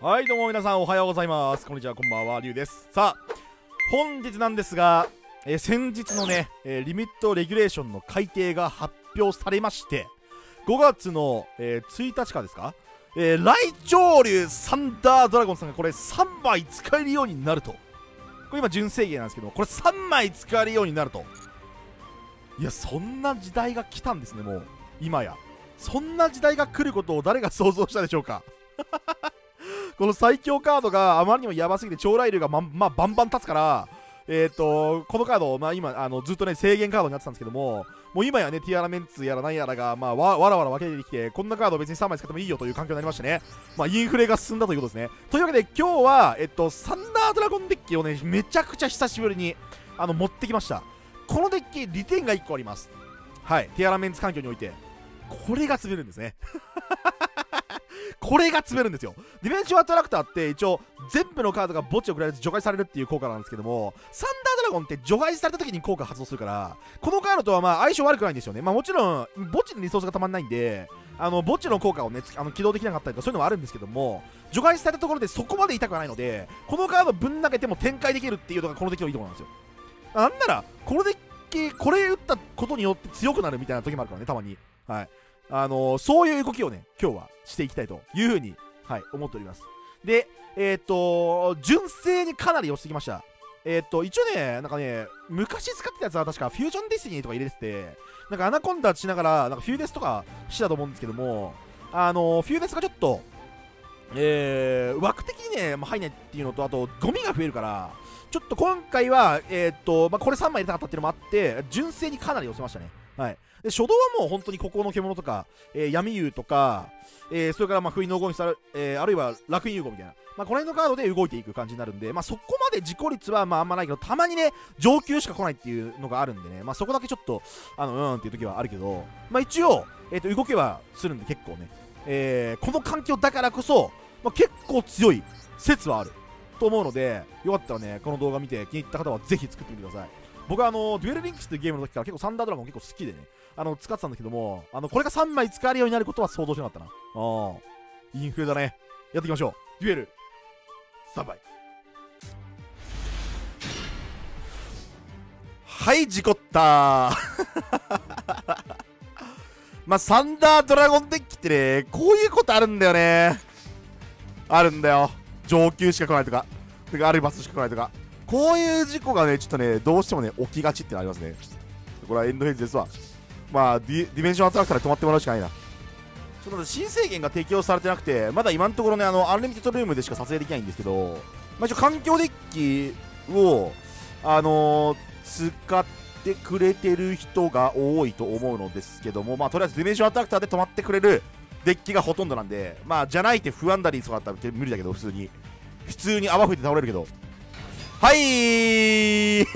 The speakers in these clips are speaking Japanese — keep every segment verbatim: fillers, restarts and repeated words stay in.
はいどうも皆さんおはようございます。こんにちは、こんばんは、りゅうです。さあ本日なんですが、えー、先日のね、えー、リミットレギュレーションの改定が発表されまして、ごがつの、えー、ついたちからですか、えー、雷鳥竜サンダードラゴンさんがこれさんまい使えるようになると。これ今純正芸なんですけど、これさんまい使えるようになると。いや、そんな時代が来たんですね。もう今やそんな時代が来ることを誰が想像したでしょうか。この最強カードがあまりにもやばすぎて超雷竜がま、まあ、バンバン立つから、えーとこのカード、まあ、今あのずっとね制限カードになってたんですけども、もう今やねティアラメンツやら何やらが、まあ、わ, わらわら分けてきて、こんなカード別にさんまい使ってもいいよという環境になりましてね、まあ、インフレが進んだということですね。というわけで今日は、えっと、サンダードラゴンデッキをねめちゃくちゃ久しぶりにあの持ってきました。このデッキ利点がいっこあります。はい、ティアラメンツ環境においてこれが詰めるんですね。これが詰めるんですよ。ディメンションアトラクターって一応全部のカードが墓地を食られず除外されるっていう効果なんですけども、サンダードラゴンって除外された時に効果発動するから、このカードとはまあ相性悪くないんですよね。まあもちろん墓地にリソースがたまんないんで、あの墓地の効果をねあの起動できなかったりとかそういうのもあるんですけども、除外されたところでそこまで痛くはないので、このカードぶん投げても展開できるっていうのがこのデッキのいいところなんですよ。なんならこのデッキこれ打ったことによって強くなるみたいな時もあるからね、たまに。はい、あのー、そういう動きをね今日はしていきたいというふうに、はい、思っております。で、えー、っと純正にかなり押してきました。えー、っと一応ねなんかね昔使ってたやつは確かフュージョンディスティニーとか入れてて、なんかアナコンダしながらなんかフューデスとかしてたと思うんですけども、あのー、フューデスがちょっとえー、枠的にね、まあ、入んないっていうのと、あとゴミが増えるから、ちょっと今回はえー、っとまあ、これさんまい入れたかったっていうのもあって純正にかなり押せましたね。はい、で初動はもう本当に孤高の獣とか、えー、闇竜とか、えー、それからまあ不意のゴミさ、えー、あるいは楽園融合みたいな、まあ、この辺のカードで動いていく感じになるんで、まあ、そこまで自己率はまああんまないけど、たまにね上級しか来ないっていうのがあるんでね、まあ、そこだけちょっとあのうんっていう時はあるけど、まあ、一応、えー、と動けはするんで結構ね、えー、この環境だからこそ、まあ、結構強い説はあると思うので、よかったらねこの動画見て気に入った方はぜひ作ってみてください。僕はあのデュエルリンクスっていうゲームの時から結構サンダードラゴン結構好きでね、あの使ってたんだけども、あのこれがさんまい使えるようになることは想像しなかったな。ああ、インフレだね。やっていきましょう。デュエルさんまい。はい事故ったー。まあサンダードラゴンデッキってねこういうことあるんだよね。あるんだよ、上級しか来ないとか、てかアルバスしか来ないとか、こういう事故がねちょっとねどうしてもね起きがちってのありますね。これはエンドフェーズですわ。まあディ、ディメンションアトラクターで止まってもらうしかないな。ちょっと新制限が適用されてなくて、まだ今のところねあのアンリミテッドルームでしか撮影できないんですけど、まあ、一応環境デッキをあのー、使ってくれてる人が多いと思うのですけども、まあとりあえずディメンションアトラクターで止まってくれるデッキがほとんどなんで、まあじゃないって不安ダリーとかだったら無理だけど、普通に普通に泡吹いて倒れるけど、はいー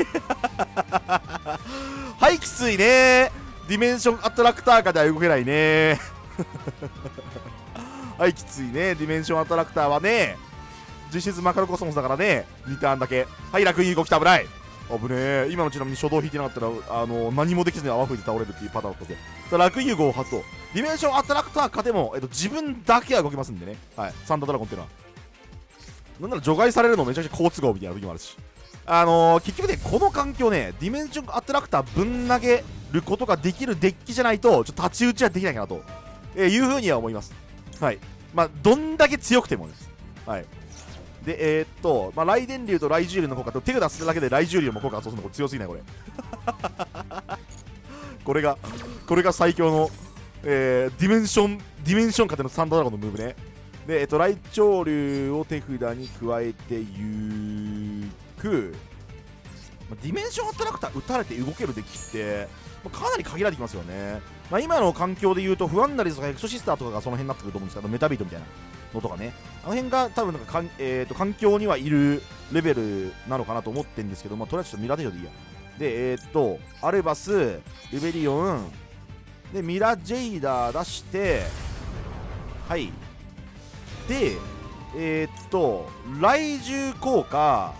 はいきついねー。ディメンションアトラクターかでは動けないねはいきついね。ディメンションアトラクターはね実質マカロコスモスだからね、にターンだけ。はい楽園融合来た、危ない、危ねえ。今のちなみに初動引いてなかったらあの何もできずに泡吹いて倒れるっていうパターンだったんで、さあ楽園融合を発動。ディメンションアトラクター勝ても、えっと、自分だけは動きますんでね。はい、サンダードラゴンっていうのはなんなら除外されるのめちゃくちゃ好都合みたいな時もあるし、あのー、結局ねこの環境ねディメンションアトラクターぶん投げることができるデッキじゃないとちょっと太刀打ちはできないかなと、えー、いうふうには思います。はい、まあどんだけ強くてもね。はい、でえー、っとまあ雷電竜と雷獣竜の効果と手札するだけで雷獣竜も効果発動するのこれ強すぎないこれこれがこれが最強の、えー、ディメンションディメンション勝てのサンダードラゴンのムーブね。で、えっと、雷鳥竜を手札に加えてゆく、まあ、ディメンションアトラクター打たれて動けるデッキって、まあ、かなり限られてきますよね。まあ、今の環境で言うとフワンダリスとかエクソシスターとかがその辺になってくると思うんですけど、メタビートみたいなのとかね、あの辺が多分なんかかん、えー、と環境にはいるレベルなのかなと思ってるんですけど、まあ、とりあえずちょっとミラデジョでいいや。で、えー、っとアルバス、リベリオンでミラジェイダー出して、はいで、えー、っと雷獣効果、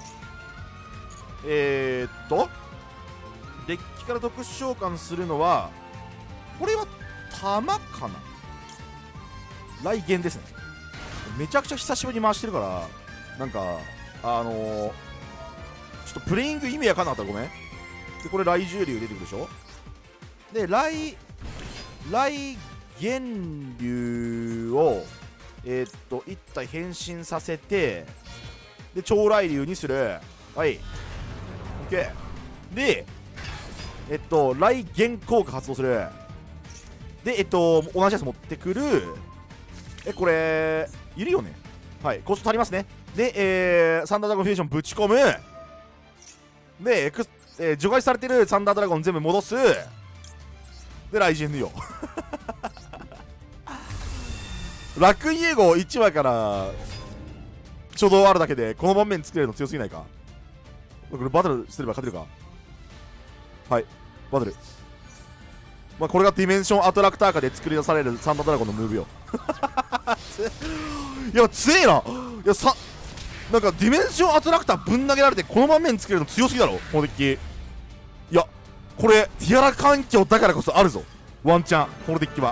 えー、っとデッキから特殊召喚するのはこれは弾かな、雷弦ですね。 めちゃくちゃ久しぶりに回してるから、なんかあのー、ちょっとプレイング意味わかんなかったらごめん。でこれ雷獣竜出てくるでしょ。で雷雷源竜をえー、っと一体変身させて、で超雷竜にする。はい OK でえっと雷源効果発動する。でえっと同じやつ持ってくる。えこれいるよね。はい、コスト足りますね。で、えー、サンダードラゴンフュージョンぶち込む。で、エクスえー、除外されてるサンダードラゴン全部戻す。でライジェンヌよ楽イエゴいちまいからちょうどあるだけでこの盤面作れるの強すぎないか。これバトルすれば勝てるか。はいバトル。まあこれがディメンションアトラクター化で作り出されるサンダードラゴンのムーブよいや強えな。いやさなんかディメンションアトラクターぶん投げられてこの盤面作れるの強すぎだろこのデッキ。いやこれティアラ環境だからこそあるぞワンチャンこのデッキは。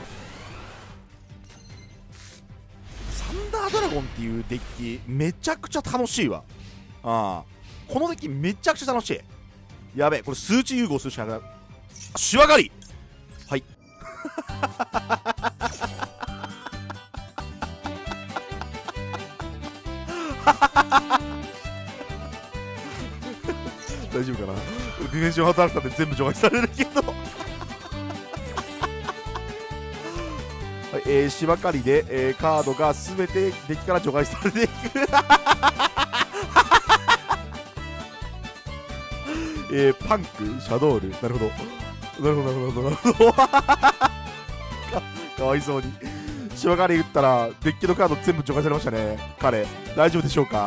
サンダードラゴンっていうデッキめちゃくちゃ楽しいわ。ああこのデッキめちゃくちゃ楽しい。やべえこれ数値融合するしかなくなる。シワ狩りはい大丈夫かな。ディメンション働くたって全部除外されるけどはい、えー、芝刈りで、えー、カードがすべてデッキから除外されていくえー、パンクシャドールなるほどなるほどなるほどなるほどか, かわいそうに芝刈り打ったらデッキのカード全部除外されましたね。彼大丈夫でしょうか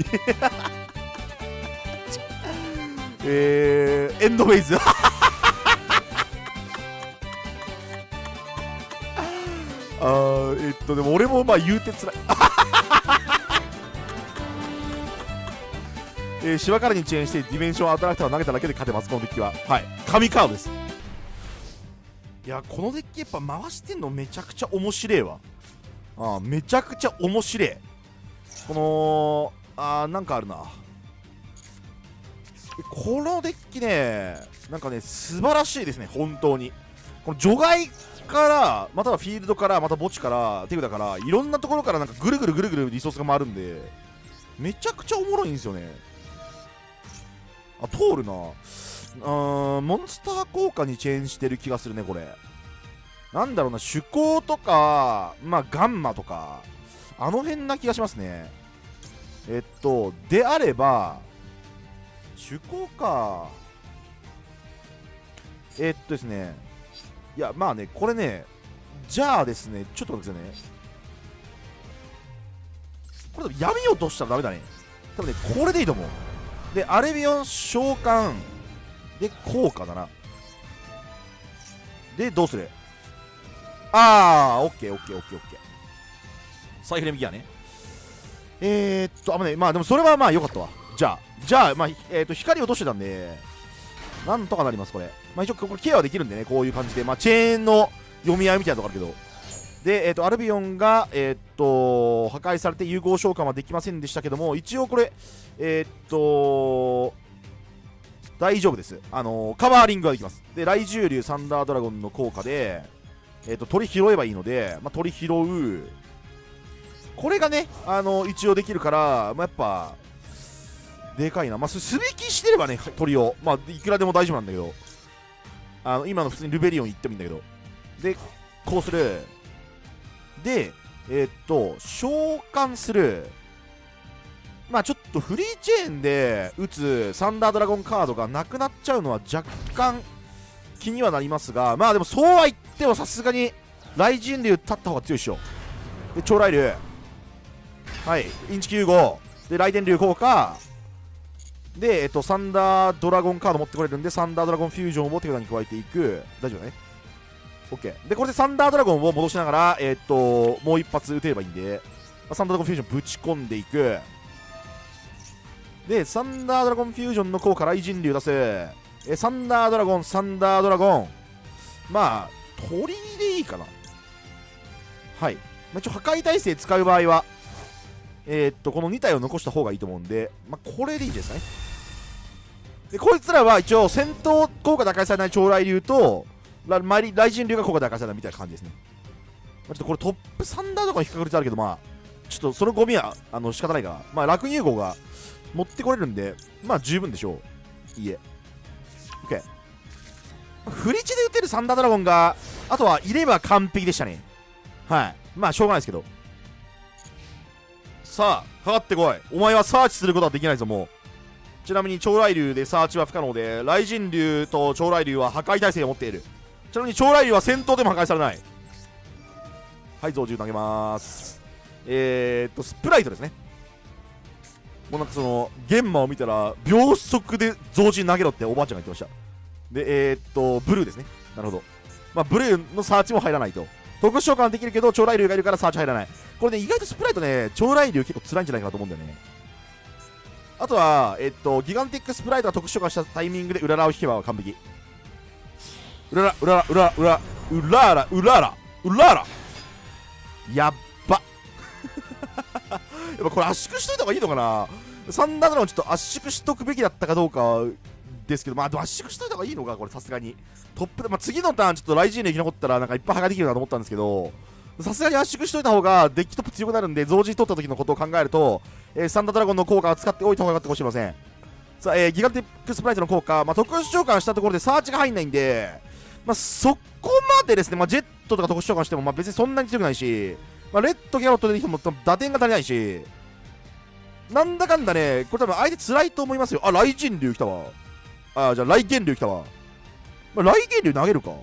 えー、エンドフェイズあーえっとでも俺もまあ言うてつらいえー、芝刈りに遅延してディメンションアトラクターを投げただけで勝てますこのデッキは。はい神カードです。いやこのデッキやっぱ回してんのめちゃくちゃ面白いわ。あーめちゃくちゃ面白い。このあーなんかあるなこのデッキね。なんかね素晴らしいですね本当に。この除外からまたはフィールドからまた墓地から手札からいろんなところからなんかぐるぐるぐるぐるリソースが回るんでめちゃくちゃおもろいんですよね。あ通るな。あーモンスター効果にチェーンしてる気がするねこれ。なんだろうな趣向とかまあガンマとかあの辺な気がしますね。えっとであれば趣向かえっとですねいやまあねこれねじゃあですねちょっと待ってくださいね。これ闇落としたらダメだね多分ね。これでいいと思う。でアレビオン召喚で効果だな。でどうする。あーオッケーオッケーオッケーオッケーサイフレムギアね。えー、っとあまねまあでもそれはまあ良かったわ。じゃあじゃあまあえー、っと光落としてたんでなんとかなりますこれ。まあ一応これケアはできるんでねこういう感じでまあチェーンの読み合いみたいなとこあるけど。でえー、っとアルビオンがえー、っと破壊されて融合召喚はできませんでしたけども一応これえー、っと大丈夫です。あのー、カバーリングができます。で雷獣竜サンダードラゴンの効果でえー、っと鳥拾えばいいので、まあ、鳥拾うこれがねあのー、一応できるから、まあ、やっぱでかいな。まあ素引きしてればね鳥をまあいくらでも大丈夫なんだけどあの今の普通にルベリオン行ってもいいんだけどでこうする。でえー、っと召喚する。まあちょっとフリーチェーンで打つサンダードラゴンカードがなくなっちゃうのは若干気にはなりますがまあでもそうは言ってもさすがに雷神竜立った方が強いでしょ。で超雷竜はいインチきゅうごで雷電竜効果で、えっと、サンダードラゴンカード持ってこれるんでサンダードラゴンフュージョンを手札に加えていく。大丈夫だね OK でこれでサンダードラゴンを戻しながらえっともう一発撃てればいいんで、まあ、サンダードラゴンフュージョンぶち込んでいく。でサンダードラゴンフュージョンの効果雷神竜出す。えサンダードラゴンサンダードラゴンまあ鳥でいいかな。はいまあ、一応破壊耐性使う場合はえー、っとこのに体を残した方がいいと思うんで、まあ、これでいいですね。でこいつらは一応戦闘効果打開されない超雷竜とラ雷神竜が効果打開されないみたいな感じですね。まあ、ちょっとこれトップサンダーとかに引っかかる率あるけど、まあちょっとそのゴミはあの仕方ないから、まあ楽入号が持ってこれるんで、まあ十分でしょう。いいえ OK。 フリチで打てるサンダードラゴンがあとはいれば完璧でしたね。はい、まあしょうがないですけど。さあかかってこい。お前はサーチすることはできないぞ。もうちなみに超雷竜でサーチは不可能で、雷神竜と超雷竜は破壊耐性を持っている。ちなみに超雷竜は戦闘でも破壊されない。はい、増獣投げまーす。えーっとスプライトですね。もうなんかその玄馬を見たら秒速で増獣投げろっておばあちゃんが言ってました。でえー、っとブルーですね。なるほど。まあブルーのサーチも入らないと。特殊召喚できるけど超雷竜がいるからサーチ入らない。これね、意外とスプライトね、超雷竜結構辛いんじゃないかなと思うんだよね。あとはえっとギガンティックスプライトが特殊召喚したタイミングでウララを引けば完璧。ウララウララウララウラウララウララウララやっばやっぱこれ圧縮しといた方がいいのかな。サンダードラゴンちょっと圧縮しとくべきだったかどうかですけど、まあでも圧縮しといた方がいいのかこれ。さすがにトップで、まあ、次のターンちょっとライジンで生き残ったらなんかいっぱい破壊できるなと思ったんですけど、さすがに圧縮しといた方がデッキトップ強くなるんで、増獣取った時のことを考えると、えー、サンダードラゴンの効果を使っておいた方がよかったかもしれません。さあ、えー、ギガンティックスプライトの効果、まあ、特殊召喚したところでサーチが入んないんで、まあ、そこまでですね、まあ、ジェットとか特殊召喚してもまあ別にそんなに強くないし、まあ、レッドギャロットできても打点が足りないし、なんだかんだね、これ多分相手辛いと思いますよ。あ、雷神竜来たわ。あ、じゃあ雷源竜来たわ。まあ、雷源竜投げるか。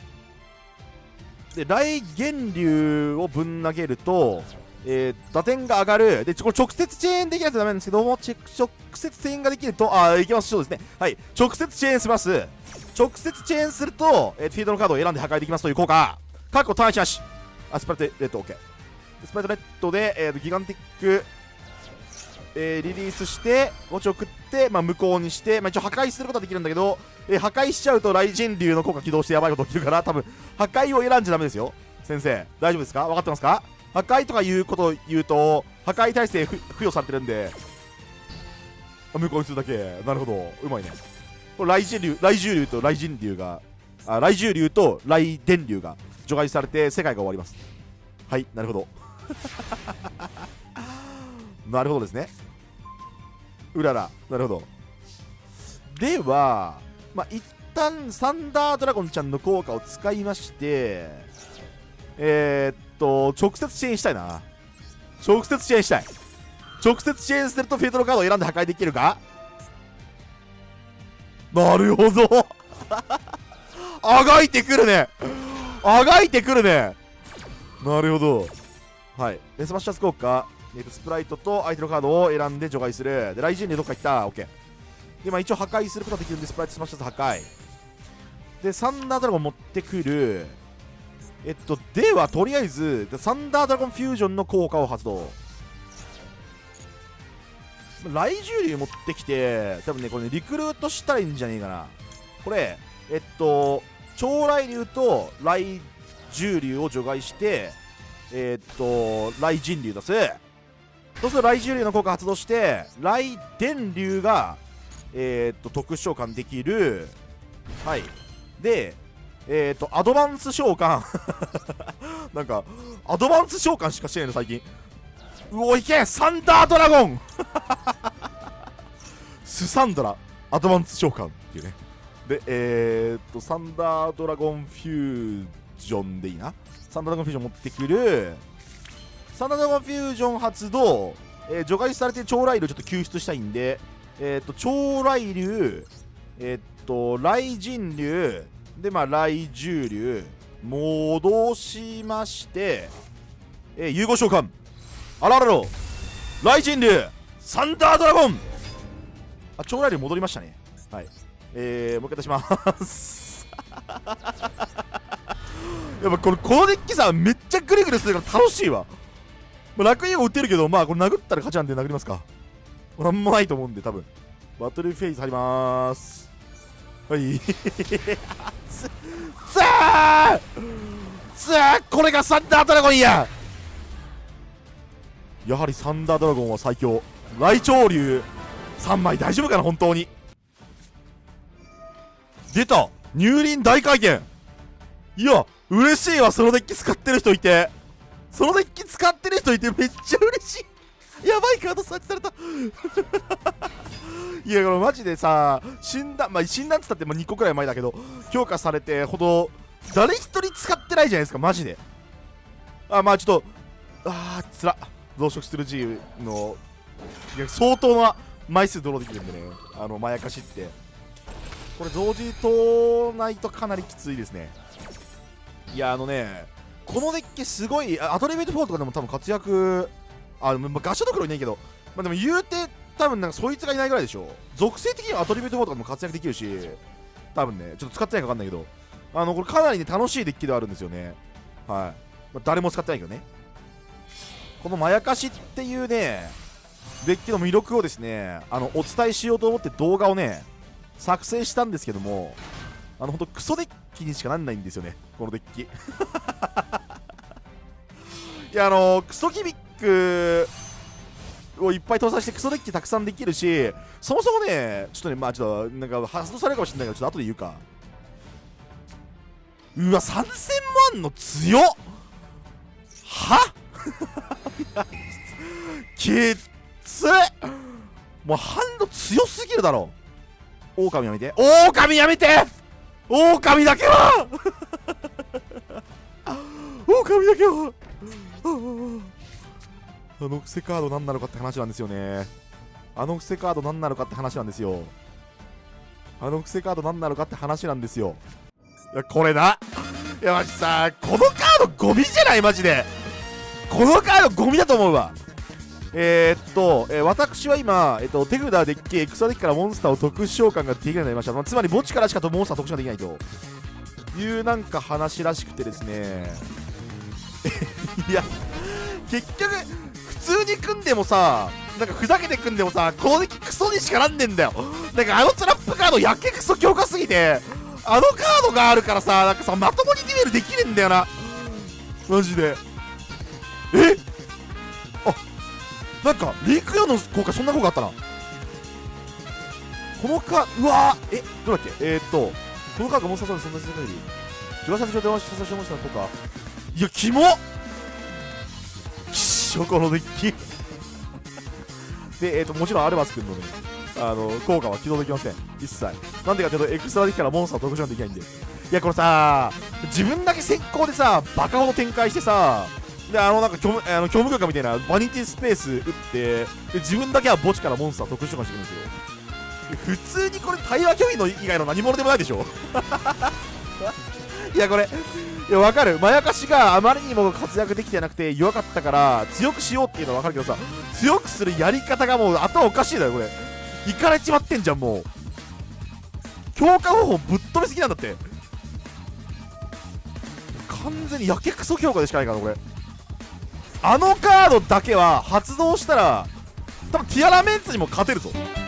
で、雷源竜をぶん投げると、えー、打点が上がる。で、これ直接チェーンできないとダメなんですけども、直接チェーンができると、あ、いけます。そうですね。はい。直接チェーンします。直接チェーンすると、えー、フィールドのカードを選んで破壊できますという効果。かっこ単一なし。あ、スプライトレッド OK。スプライトレッドで、えー、ギガンティック、えー、リリースして墓地を送って、まあ、無効にして、まあ、一応破壊することはできるんだけど、えー、破壊しちゃうと雷神竜の効果起動してやばいこと起きるから、多分破壊を選んじゃダメですよ。先生大丈夫ですか？分かってますか？破壊とかいうことを言うと破壊耐性付与されてるんで、無効にするだけ。なるほど、うまいね。これ雷神竜雷獣竜と雷神竜があ雷獣竜と雷電竜が除外されて世界が終わります。はい、なるほどなるほどですね。うらら、なるほど。では、まあ、一旦サンダードラゴンちゃんの効果を使いまして、えー、っと直接支援したいな。直接支援したい。直接支援するとフィールドのカードを選んで破壊できるか。なるほどあがいてくるね。あがいてくるね。なるほど。はい。でスマッシャーズ効果、スプライトと相手のカードを選んで除外する。で雷神にどっか行った。 OK。 でまあ一応破壊することができるんでスプライトスマッシャーズ破壊でサンダードラゴン持ってくる。えっとではとりあえずサンダードラゴンフュージョンの効果を発動。雷獣竜持ってきて、多分ねこれねリクルートしたらいいんじゃねえかな。これえっと超雷竜と雷獣竜を除外して、えっと雷神竜出す。そうすると雷獣竜の効果発動して雷電竜がえっと特殊召喚できる。はい。でえっとアドバンス召喚なんかアドバンス召喚しかしてないの最近。うおいけサンダードラゴンスサンドラアドバンス召喚っていうね。でえー、っとサンダードラゴンフュージョンでいいな。サンダードラゴンフュージョン持ってくる。サンダードラゴンフュージョン発動、えー、除外されてる超雷竜をちょっと救出したいんで、えー、っと超雷竜、えー、っと雷神竜でまあ雷獣竜戻しまして、えー、融合召喚あららろ雷神竜サンダードラゴン。あ、超雷竜戻りましたね。はい。えー、もう一回出しますやっぱこのこのデッキさめっちゃグリグリするから楽しいわ。まあ、楽にも打てるけど、まあこれ殴ったら勝ちなんで殴りますか。なんもないと思うんで多分バトルフェイズ入りまーす。はいさあさあこれがサンダードラゴンや。 やはりサンダードラゴンは最強。雷鳥竜さんまい大丈夫かな、本当に。出た乳輪大回転。いや嬉しいわ、そのデッキ使ってる人いて。そのデッキ使ってる人いてめっちゃ嬉しい。やばいカード設置されたいやこれマジでさ、診断まあ診断っつったってもうにこくらい前だけど強化されてほど誰一人使ってないじゃないですか、マジで。あ、まあちょっとあーつら増殖する G のいや相当な枚数ドローできるんでね、あのまやかしってこれ同時通ないとかなりきついですね。いやあのね、このデッキすごいアトリビュートフォーとかでも多分活躍、あ、まあ、ガシャドクロいないけど、まあ、でも言うて多分なんかそいつがいないぐらいでしょ。属性的にはアトリビュートフォーとかも活躍できるし、多分ねちょっと使ってないか分かんないけど、あのこれかなりね楽しいデッキではあるんですよね。はい、まあ、誰も使ってないけどね。このまやかしっていうねデッキの魅力をですね、あのお伝えしようと思って動画をね作成したんですけども、あのほんとクソデッキにしかなんないんですよね、このデッキいやあのクソギミックをいっぱい搭載してクソデッキたくさんできるし、そもそもねちょっとねまあちょっとなんか発動されるかもしれないけどちょっと後で言うか。うわさんぜんまんの強っはきっつい、もうハンド強すぎるだろ。狼やめて、狼やめて、狼だけは狼だけはあのクセカード何なのかって話なんですよね。あのクセカード何なのかって話なんですよ。あのクセカード何なのかって話なんですよ。いやこれだ、いやマジさ、このカードゴミじゃない、マジでこのカードゴミだと思うわ。えー、っと、えー、私は今、えー、っと手札デッキエクストラデッキからモンスターを特殊召喚ができるようになりました。まあ、つまり墓地からしかモンスター特殊ができないというなんか話らしくてですねいや結局普通に組んでもさ、なんかふざけて組んでもさ、このデッキクソにしかなんねんだよ。なんかあのトラップカードやけクソ強化すぎて、あのカードがあるからさ、なんかさまともにデュエルできねえんだよな、マジで。えあ、なんかリーク用の効果そんな効果あったな。このカード、うわー、えどうだっけ、えー、っとこのカードがモンスターソードに存在する限りジュラサル上で電話しさせてモンスターの効果、いやキモっきっしょこのデッキで、えー、ともちろんアルバス君のねあの効果は起動できません一切。なんでかというとエクストラデッキからモンスター特殊ができないんで。いやこれさ、自分だけ先行でさバカほど展開してさ、であのなんか虚無あの虚無空間みたいなバニティスペース打って、で自分だけは墓地からモンスター特殊召喚してくるんですよ。普通にこれ対話拒否の以外の何者でもないでしょいやこれいや分かる、まやかしがあまりにも活躍できてなくて弱かったから強くしようっていうのは分かるけどさ、強くするやり方がもう頭おかしいだよこれ。いかれちまってんじゃん、もう強化方法ぶっ飛びすぎなんだって。完全にやけくそ強化でしかないからこれ。あのカードだけは発動したら多分ティアラメンツにも勝てるぞ。